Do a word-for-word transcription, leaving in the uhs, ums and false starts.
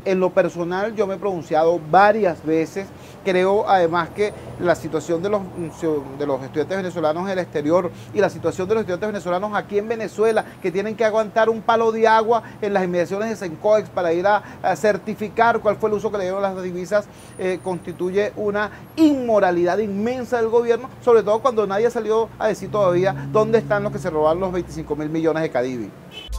En lo personal yo me he pronunciado varias veces, creo además que la situación de los, de los estudiantes venezolanos en el exterior y la situación de los estudiantes venezolanos aquí en Venezuela, que tienen que aguantar un palo de agua en las inmediaciones de Sencoex para ir a, a certificar cuál fue el uso que le dieron las divisas, eh, constituye una inmoralidad inmensa del gobierno, sobre todo cuando nadie salió a decir todavía dónde están los que se robaron los veinticinco mil millones de Cadivi.